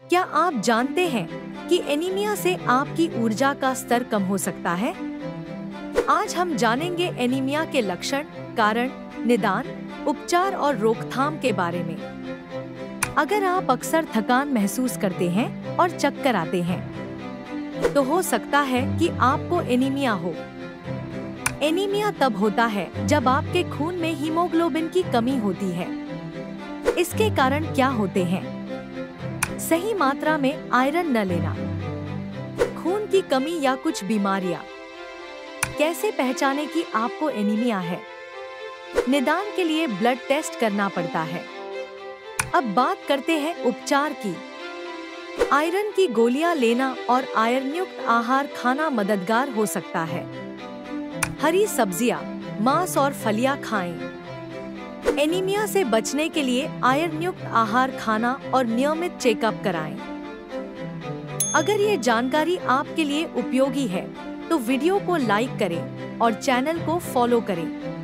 क्या आप जानते हैं कि एनीमिया से आपकी ऊर्जा का स्तर कम हो सकता है? आज हम जानेंगे एनीमिया के लक्षण, कारण, निदान, उपचार और रोकथाम के बारे में। अगर आप अक्सर थकान महसूस करते हैं और चक्कर आते हैं, तो हो सकता है कि आपको एनीमिया हो। एनीमिया तब होता है जब आपके खून में हीमोग्लोबिन की कमी होती है। इसके कारण क्या होते हैं? सही मात्रा में आयरन न लेना, खून की कमी या कुछ बीमारियां। कैसे पहचाने कि आपको एनीमिया है? निदान के लिए ब्लड टेस्ट करना पड़ता है। अब बात करते हैं उपचार की। आयरन की गोलियां लेना और आयरन युक्त आहार खाना मददगार हो सकता है। हरी सब्जियां, मांस और फलियां खाएं। एनीमिया से बचने के लिए आयरन युक्त आहार खाना और नियमित चेकअप कराएं। अगर ये जानकारी आपके लिए उपयोगी है, तो वीडियो को लाइक करें और चैनल को फॉलो करें।